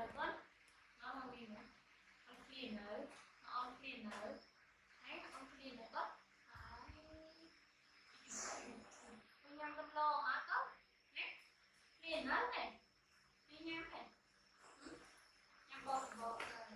nữa con nó màu gì nữa con kia nữa con kia nữa đấy con kia nữa con con nhâm con lô hả con đấy kia nữa này đi nhâm này nhâm bột bột rồi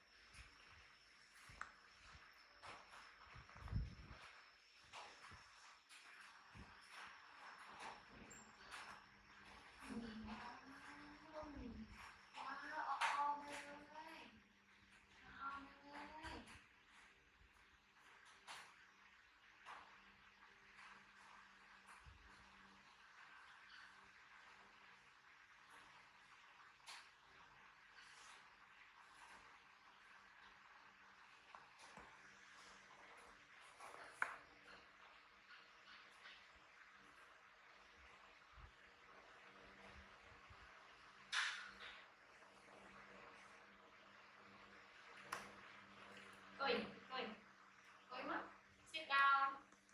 Coi, coi, coi mắt. Sit down.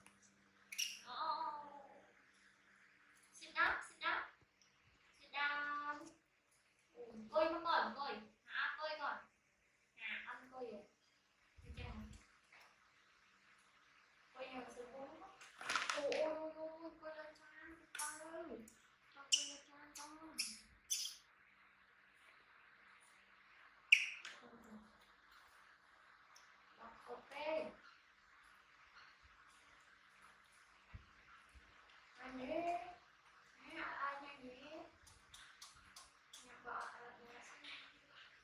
Oh. Sit down, sit down. Sit down. Coi mắt con, coi. Hả, coi con. À, ăn coi rồi. Đi chăng. Coi nhà sự bố. Ôi, ôi, ôi, coi lên trang. Con ơi. Cho coi lên trang con. Ok. Anh nhé. Ai nha nhé. Nhà vợ, nhà sinh.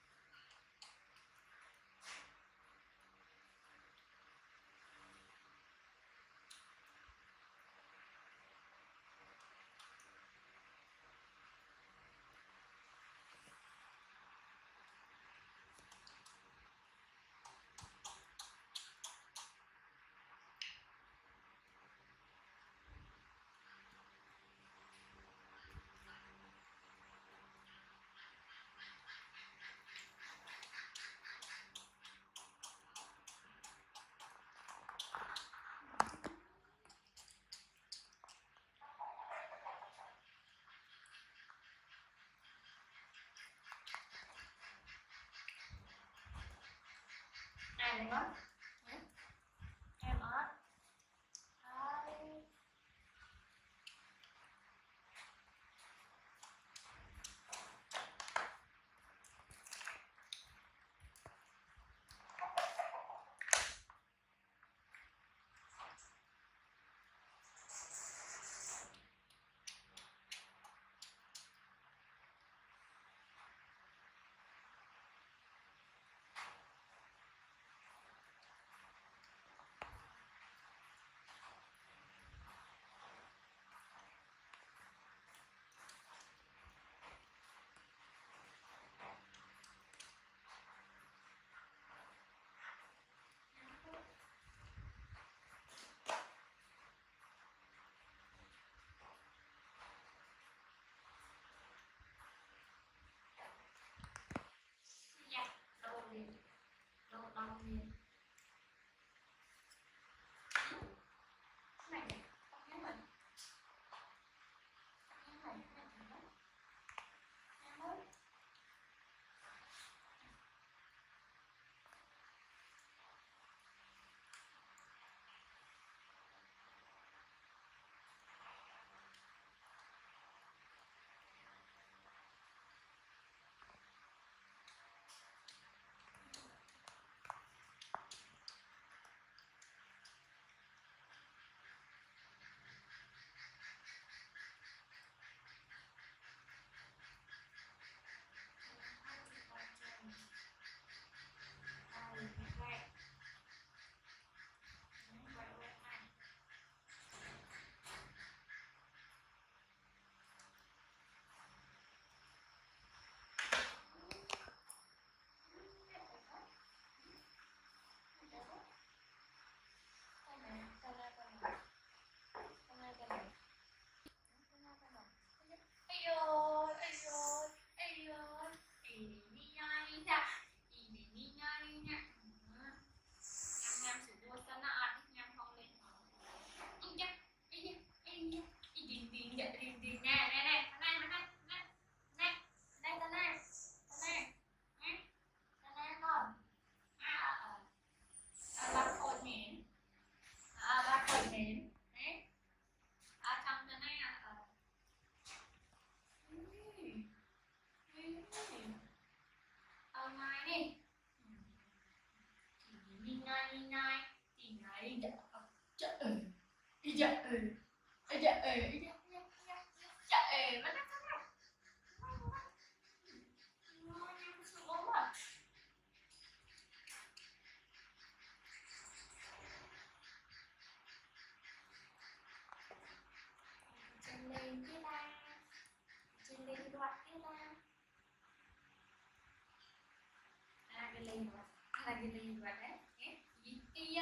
là gì vậy đấy nhé đi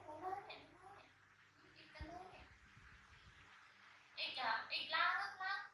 Ít la